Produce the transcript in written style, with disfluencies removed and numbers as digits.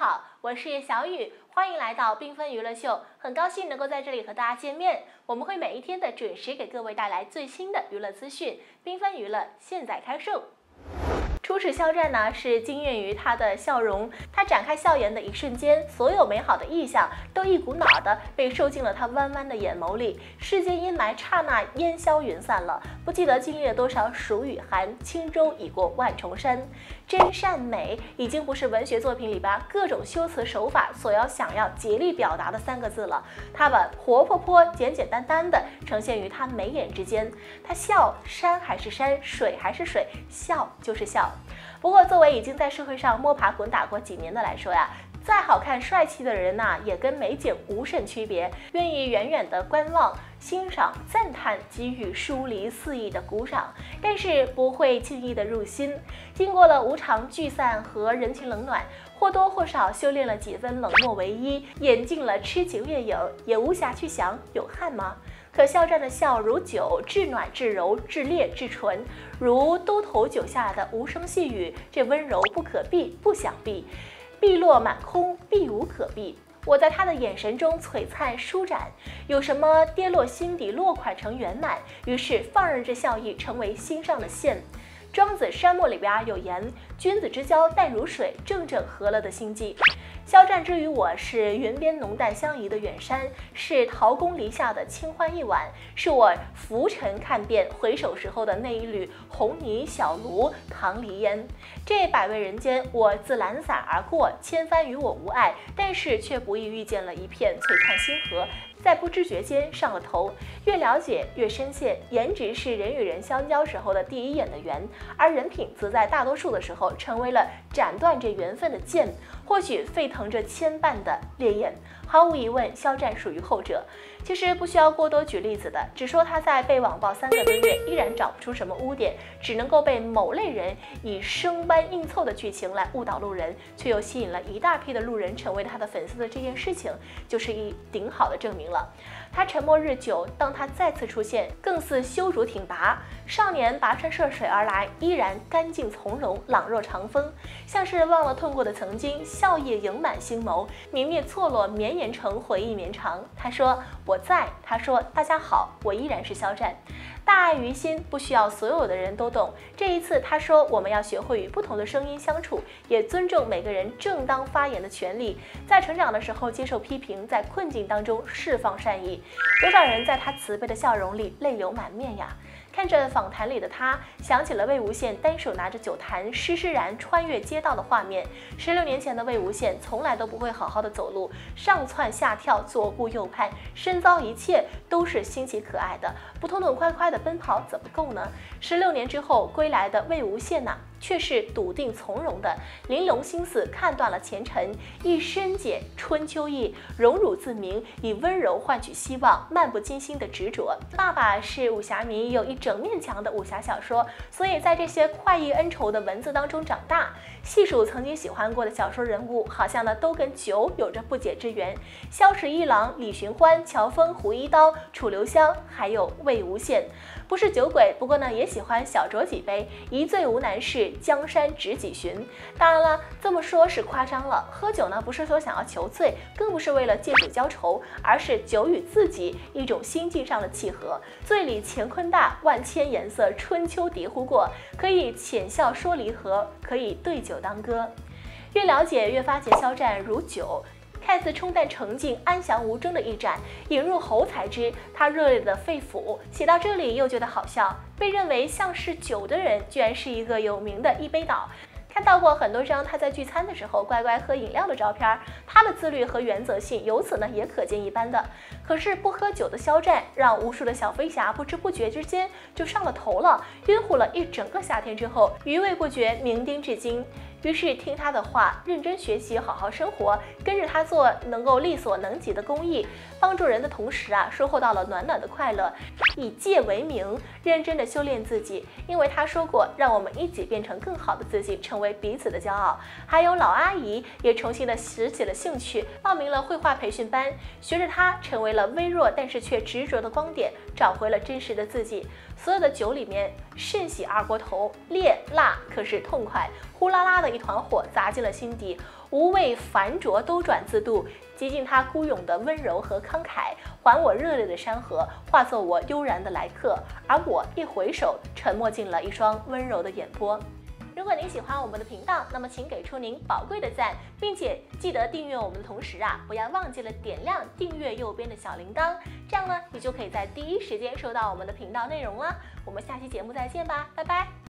好，我是小雨，欢迎来到缤纷娱乐秀，很高兴能够在这里和大家见面。我们会每一天的准时给各位带来最新的娱乐资讯，缤纷娱乐现在开售。初始肖战呢是惊艳于他的笑容，他展开笑颜的一瞬间，所有美好的意象都一股脑的被收进了他弯弯的眼眸里，世间阴霾刹那烟消云散了，不记得经历了多少暑与寒，轻舟已过万重山。真善美已经不是文学作品里边各种修辞手法想要竭力表达的3个字了，它把活泼泼、简简单单的呈现于他眉眼之间。他笑，山还是山，水还是水，笑就是笑。不过，作为已经在社会上摸爬滚打过几年的来说呀，再好看帅气的人呐，也跟美景无甚区别，愿意远远的观望、欣赏、赞叹，给予疏离肆意的鼓掌，但是不会轻易的入心。经过了无常聚散和人情冷暖，或多或少修炼了几分冷漠唯一，演尽了痴情月影，也无暇去想有憾吗？可肖战的笑如酒，至暖至柔，至烈至纯，如兜头酒下的无声细语，这温柔不可避，不想避，碧落满空，避无可避。我在他的眼神中璀璨舒展，有什么跌落心底，落款成圆满，于是放任这笑意成为心上的线。庄子山墨里边有言，君子之交淡如水，正正合了的心计。肖战之于我是云边浓淡相宜的远山，是桃宫篱下的清欢一晚，是我浮沉看遍回首时候的那一缕红泥小炉唐梨烟。这百味人间，我自懒散而过，千帆与我无碍，但是却不易遇见了一片璀璨星河，在不知觉间上了头。越了解越深陷，颜值是人与人相交时候的第一眼的缘，而人品则在大多数的时候成为了斩断这缘分的剑，或许沸腾着牵绊的烈焰。毫无疑问，肖战属于后者。其实不需要过多举例子的，只说他在被网暴3个多月，依然找不出什么污点，只能够被某类人以生搬硬凑的剧情来误导路人，却又吸引了一大批的路人成为他的粉丝的这件事情，就是一顶好的证明了。他沉默日久，当他再次出现，更似修竹挺拔，少年跋山涉水而来，依然干净从容，朗若长风，像是忘了痛过的曾经，笑意盈满星眸，泯灭错落，绵延成回忆绵长。他说我在，他说大家好，我依然是肖战。大爱于心，不需要所有的人都懂。这一次他说我们要学会与不同的声音相处，也尊重每个人正当发言的权利，在成长的时候接受批评，在困境当中释放善意。多少人在他慈悲的笑容里泪流满面呀。看着访谈里的他，想起了魏无羡单手拿着酒坛施施然穿越街道的画面。16年前的魏无羡从来都不会好好的走路，上蹿下跳，左顾右盼，身遭一切都是新奇可爱的，不痛痛快快的奔跑怎么够呢？16年之后归来的魏无羡却是笃定从容的，玲珑心思看断了前尘，一深解春秋意，荣辱自明，以温柔换取希望，漫不经心的执着。爸爸是武侠迷，有一整面墙的武侠小说，所以在这些快意恩仇的文字当中长大。细数曾经喜欢过的小说人物，好像都跟酒有着不解之缘。萧十一郎、李寻欢、乔峰、胡一刀、楚留香，还有魏无羡。不是酒鬼，不过也喜欢小酌几杯，一醉无难事，江山值几巡。当然了，这么说是夸张了，喝酒不是说想要求醉，更不是为了借酒浇愁，而是酒与自己一种心境上的契合。醉里乾坤大，万千颜色春秋叠呼过，可以浅笑说离合，可以对酒当歌。越了解越发觉肖战如酒，看似冲淡澄净、安详无争的一盏，引入喉才知他热烈的肺腑。写到这里又觉得好笑，被认为像是酒的人，居然是一个有名的一杯倒。看到过很多张他在聚餐的时候乖乖喝饮料的照片，他的自律和原则性由此也可见一斑的。可是不喝酒的肖战，让无数的小飞侠不知不觉之间就上了头了，晕乎了一整个夏天之后，余味不觉，酩酊至今。于是听他的话，认真学习，好好生活，跟着他做能够力所能及的公益，帮助人的同时收获到了暖暖的快乐。以戒为名，认真的修炼自己，因为他说过，让我们一起变成更好的自己，成为彼此的骄傲。还有老阿姨也重新的拾起了兴趣，报名了绘画培训班，学着他成为了微弱但是却执着的光点，找回了真实的自己。所有的酒里面，甚喜二锅头，烈辣可是痛快，呼啦啦的了一团火砸进了心底，无畏繁浊都转自渡，极尽他孤勇的温柔和慷慨，还我热烈的山河，化作我悠然的来客，而我一回首，沉没进了一双温柔的眼波。如果您喜欢我们的频道，那么请给出您宝贵的赞，并且记得订阅我们的同时不要忘记了点亮订阅右边的小铃铛，这样呢，你就可以在第一时间收到我们的频道内容了。我们下期节目再见吧，拜拜。